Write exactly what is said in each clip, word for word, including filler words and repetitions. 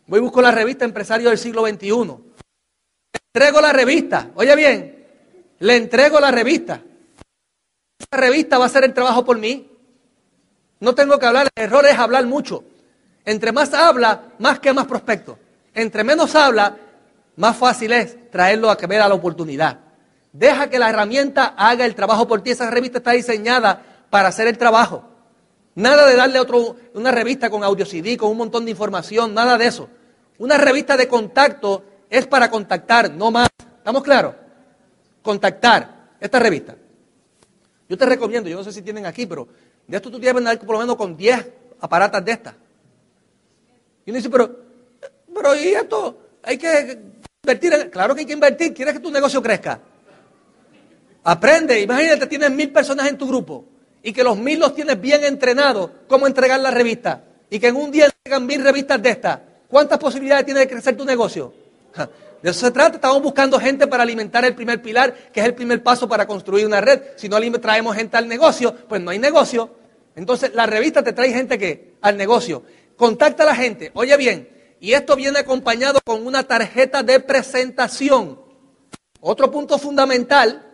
Voy y busco la revista Empresario del Siglo veintiuno. Le entrego la revista. Oye bien, le entrego la revista. Esa revista va a hacer el trabajo por mí. No tengo que hablar. El error es hablar mucho. Entre más habla, más quemas prospectos. Entre menos habla, más fácil es traerlo a que vea la oportunidad. Deja que la herramienta haga el trabajo por ti. Esa revista está diseñada para hacer el trabajo. Nada de darle otro, una revista con audio C D, con un montón de información, nada de eso. Una revista de contacto es para contactar, no más. ¿Estamos claros? Contactar. Esta revista. Yo te recomiendo, yo no sé si tienen aquí, pero de esto tú tienes que andar por lo menos con diez aparatas de estas. Y uno dice, pero, pero ¿y esto? Hay que invertir. En... Claro que hay que invertir. ¿Quieres que tu negocio crezca? Aprende. Imagínate, tienes mil personas en tu grupo y que los mil los tienes bien entrenados cómo entregar la revista y que en un día entregan mil revistas de estas. ¿Cuántas posibilidades tiene de crecer tu negocio? De eso se trata. Estamos buscando gente para alimentar el primer pilar, que es el primer paso para construir una red. Si no traemos gente al negocio, pues no hay negocio. Entonces, la revista te trae gente que al negocio. Contacta a la gente. Oye bien, y esto viene acompañado con una tarjeta de presentación. Otro punto fundamental.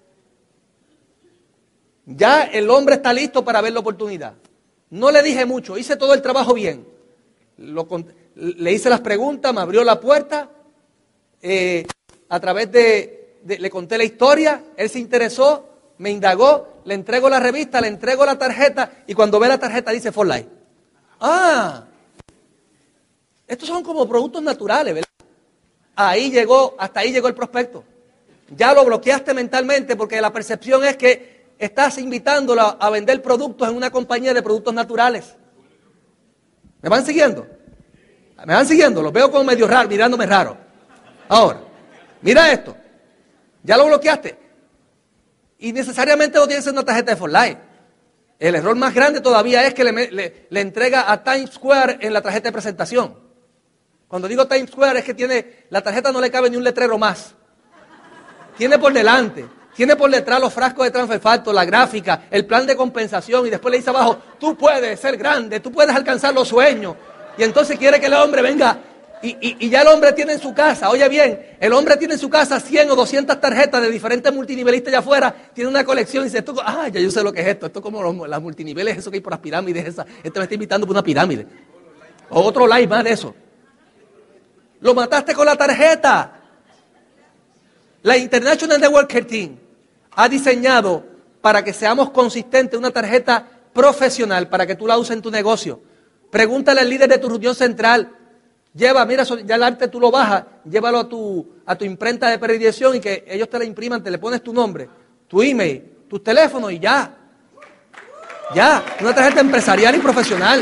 Ya el hombre está listo para ver la oportunidad. No le dije mucho, hice todo el trabajo bien. Lo, le hice las preguntas, me abrió la puerta. Eh, a través de, de, le conté la historia, él se interesó, me indagó, le entrego la revista, le entrego la tarjeta y cuando ve la tarjeta dice For Life. Ah, estos son como productos naturales, ¿verdad? Ahí llegó, hasta ahí llegó el prospecto. Ya lo bloqueaste mentalmente porque la percepción es que estás invitándolo a vender productos en una compañía de productos naturales. ¿Me van siguiendo? ¿Me van siguiendo? Los veo como medio raro, mirándome raro. Ahora, mira esto. Ya lo bloqueaste. Y necesariamente no tienes una tarjeta de For Life. El error más grande todavía es que le, le, le entrega a Times Square en la tarjeta de presentación. Cuando digo Times Square es que tiene, la tarjeta no le cabe ni un letrero más. Tiene por delante, tiene por detrás los frascos de transferfacto, la gráfica, el plan de compensación y después le dice abajo, tú puedes ser grande, tú puedes alcanzar los sueños. Y entonces quiere que el hombre venga y, y, y ya el hombre tiene en su casa, oye bien, el hombre tiene en su casa cien o doscientas tarjetas de diferentes multinivelistas allá afuera, tiene una colección y dice, esto, ah, ya yo sé lo que es esto, esto es como los, las multiniveles, eso que hay por las pirámides, esa, este me está invitando por una pirámide. O otro live más de eso. Lo mataste con la tarjeta. La International Networker Team ha diseñado para que seamos consistentes una tarjeta profesional para que tú la uses en tu negocio. Pregúntale al líder de tu reunión central. Lleva, mira, ya el arte tú lo bajas, llévalo a tu, a tu imprenta de predilección y que ellos te la impriman, te le pones tu nombre, tu email, tus teléfonos y ya. Ya, una tarjeta empresarial y profesional.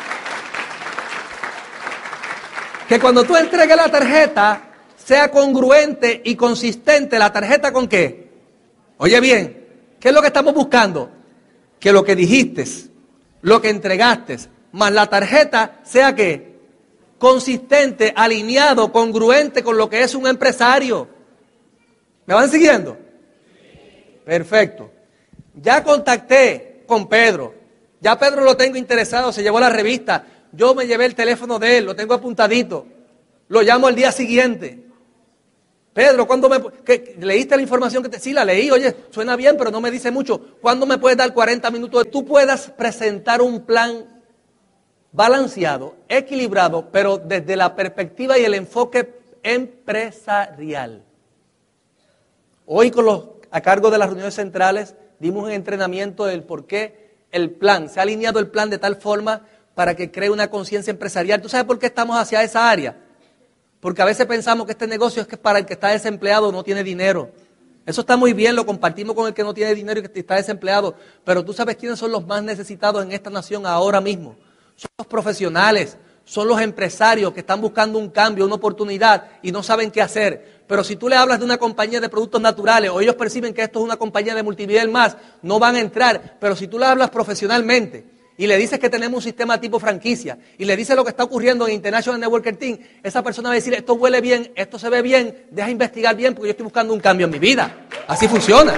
Que cuando tú entregues la tarjeta, sea congruente y consistente. ¿La tarjeta con qué? Oye bien, ¿qué es lo que estamos buscando? Que lo que dijiste, lo que entregaste, más la tarjeta sea ¿qué? Consistente, alineado, congruente con lo que es un empresario. ¿Me van siguiendo? Perfecto. Ya contacté con Pedro. Ya Pedro lo tengo interesado, se llevó la revista. Yo me llevé el teléfono de él, lo tengo apuntadito. Lo llamo al día siguiente. Pedro, ¿cuándo me que, leíste la información que te... Sí, la leí, oye, suena bien, pero no me dice mucho. ¿Cuándo me puedes dar cuarenta minutos? Tú puedas presentar un plan balanceado, equilibrado, pero desde la perspectiva y el enfoque empresarial. Hoy con los a cargo de las reuniones centrales dimos un entrenamiento del por qué el plan, se ha alineado el plan de tal forma para que cree una conciencia empresarial. ¿Tú sabes por qué estamos hacia esa área? Porque a veces pensamos que este negocio es que para el que está desempleado no tiene dinero. Eso está muy bien, lo compartimos con el que no tiene dinero y que está desempleado. Pero tú sabes quiénes son los más necesitados en esta nación ahora mismo. Son los profesionales, son los empresarios que están buscando un cambio, una oportunidad y no saben qué hacer. Pero si tú le hablas de una compañía de productos naturales o ellos perciben que esto es una compañía de multinivel más, no van a entrar. Pero si tú le hablas profesionalmente y le dices que tenemos un sistema tipo franquicia y le dices lo que está ocurriendo en International Networker Team, esa persona va a decir, esto huele bien, esto se ve bien, deja investigar bien porque yo estoy buscando un cambio en mi vida. Así funciona.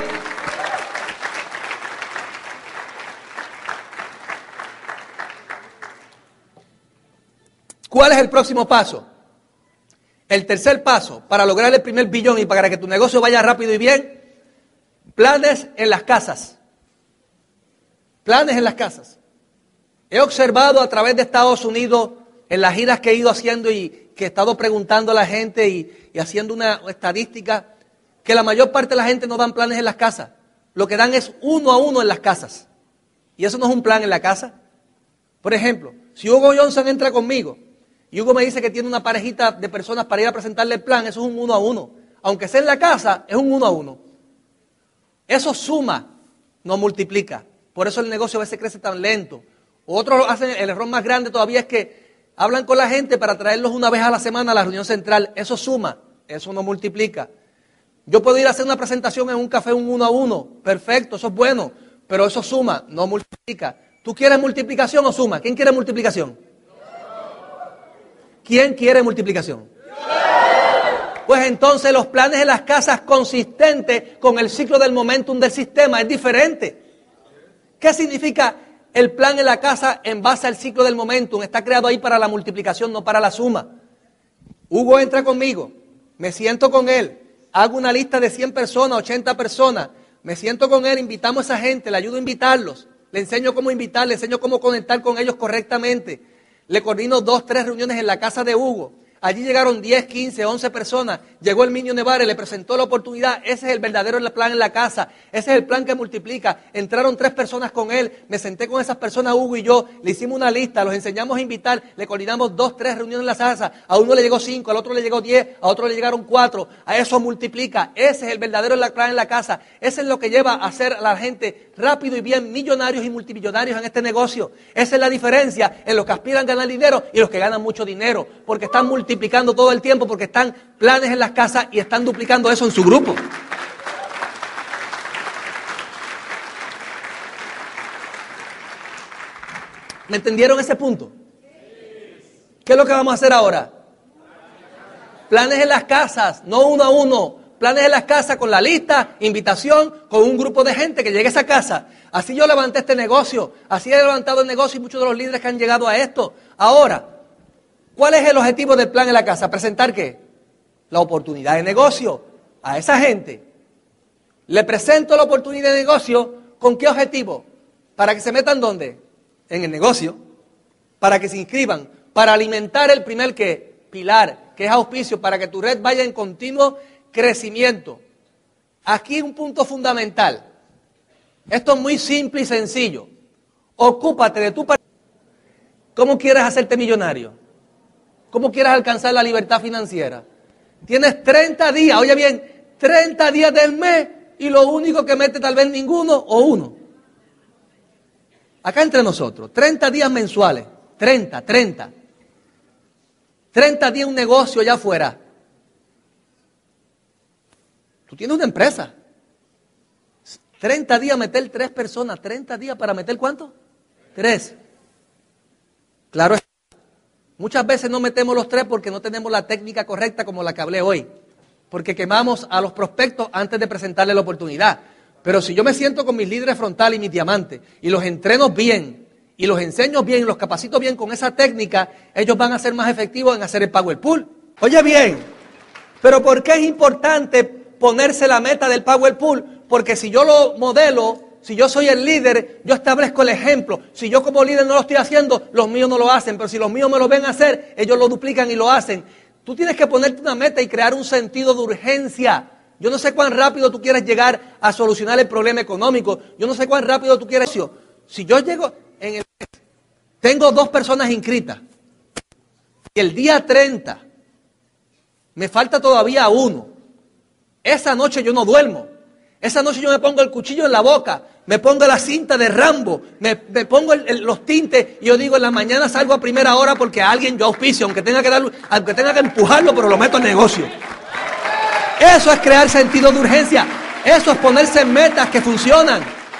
¿Cuál es el próximo paso? El tercer paso, para lograr el primer billón y para que tu negocio vaya rápido y bien, planes en las casas. Planes en las casas. He observado a través de Estados Unidos, en las giras que he ido haciendo y que he estado preguntando a la gente y, y haciendo una estadística, que la mayor parte de la gente no dan planes en las casas. Lo que dan es uno a uno en las casas. Y eso no es un plan en la casa. Por ejemplo, si Hugo Johnson entra conmigo y Hugo me dice que tiene una parejita de personas para ir a presentarle el plan, eso es un uno a uno. Aunque sea en la casa, es un uno a uno. Eso suma, no multiplica. Por eso el negocio a veces crece tan lento. Otros hacen el error más grande todavía, es que hablan con la gente para traerlos una vez a la semana a la reunión central. Eso suma, eso no multiplica. Yo puedo ir a hacer una presentación en un café un uno a uno, perfecto, eso es bueno, pero eso suma, no multiplica. ¿Tú quieres multiplicación o suma? ¿Quién quiere multiplicación? ¿Quién quiere multiplicación? Pues entonces los planes de las casas consistentes con el ciclo del momentum del sistema es diferente. ¿Qué significa el plan en la casa en base al ciclo del momentum? Está creado ahí para la multiplicación, no para la suma. Hugo entra conmigo, me siento con él, hago una lista de cien personas, ochenta personas, me siento con él, invitamos a esa gente, le ayudo a invitarlos, le enseño cómo invitar, le enseño cómo conectar con ellos correctamente, le coordino dos, tres reuniones en la casa de Hugo. Allí llegaron diez, quince, once personas, llegó el Minio Nevares, le presentó la oportunidad. Ese es el verdadero plan en la casa, ese es el plan que multiplica. Entraron tres personas con él, me senté con esas personas, Hugo y yo, le hicimos una lista, los enseñamos a invitar, le coordinamos dos, tres reuniones en la casa. A uno le llegó cinco, al otro le llegó diez, a otro le llegaron cuatro. A eso multiplica, ese es el verdadero plan en la casa. Ese es lo que lleva a hacer a la gente rápido y bien millonarios y multimillonarios en este negocio. Esa es la diferencia en los que aspiran a ganar dinero y los que ganan mucho dinero, porque están multiplicando multiplicando todo el tiempo, porque están planes en las casas y están duplicando eso en su grupo. ¿Me entendieron ese punto? ¿Qué es lo que vamos a hacer ahora? Planes en las casas, no uno a uno. Planes en las casas con la lista, invitación, con un grupo de gente que llegue a esa casa. Así yo levanté este negocio, así he levantado el negocio y muchos de los líderes que han llegado a esto. Ahora, ¿cuál es el objetivo del plan en la casa? ¿Presentar qué? La oportunidad de negocio a esa gente. Le presento la oportunidad de negocio, ¿con qué objetivo? ¿Para que se metan dónde? En el negocio. Para que se inscriban. Para alimentar el primer ¿qué? Pilar, que es auspicio, para que tu red vaya en continuo crecimiento. Aquí un punto fundamental. Esto es muy simple y sencillo. Ocúpate de tu... ¿Cómo quieres hacerte millonario? ¿Cómo quieres alcanzar la libertad financiera? Tienes treinta días, oye bien, treinta días del mes y lo único que mete tal vez ninguno o uno. Acá entre nosotros, treinta días mensuales, treinta, treinta. treinta días un negocio allá afuera. Tú tienes una empresa. treinta días meter tres personas, treinta días para meter ¿cuánto? Tres. Claro. Muchas veces no metemos los tres porque no tenemos la técnica correcta como la que hablé hoy. Porque quemamos a los prospectos antes de presentarle la oportunidad. Pero si yo me siento con mis líderes frontales y mis diamantes y los entreno bien y los enseño bien y los capacito bien con esa técnica, ellos van a ser más efectivos en hacer el Power Pool. Oye bien, pero ¿por qué es importante ponerse la meta del Power Pool? Porque si yo lo modelo, si yo soy el líder, yo establezco el ejemplo. Si yo como líder no lo estoy haciendo, los míos no lo hacen. Pero si los míos me lo ven hacer, ellos lo duplican y lo hacen. Tú tienes que ponerte una meta y crear un sentido de urgencia. Yo no sé cuán rápido tú quieres llegar a solucionar el problema económico. Yo no sé cuán rápido tú quieres... Si yo llego en el... Tengo dos personas inscritas. Y el día treinta me falta todavía uno. Esa noche yo no duermo. Esa noche yo me pongo el cuchillo en la boca, me pongo la cinta de Rambo, me, me pongo el, el, los tintes y yo digo en la mañana salgo a primera hora porque a alguien yo auspicio, aunque tenga que darlo, aunque tenga que empujarlo, pero lo meto al negocio. Eso es crear sentido de urgencia, eso es ponerse en metas que funcionan.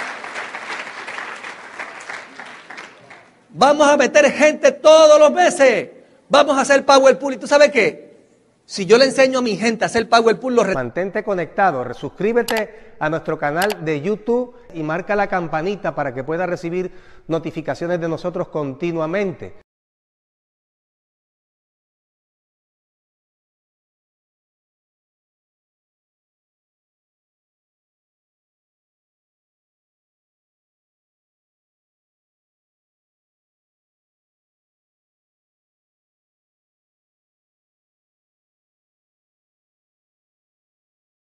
Vamos a meter gente todos los meses, vamos a hacer Power Pool y ¿tú sabes qué? Si yo le enseño a mi gente a hacer Power Pool, los... Mantente conectado, suscríbete a nuestro canal de YouTube y marca la campanita para que puedas recibir notificaciones de nosotros continuamente.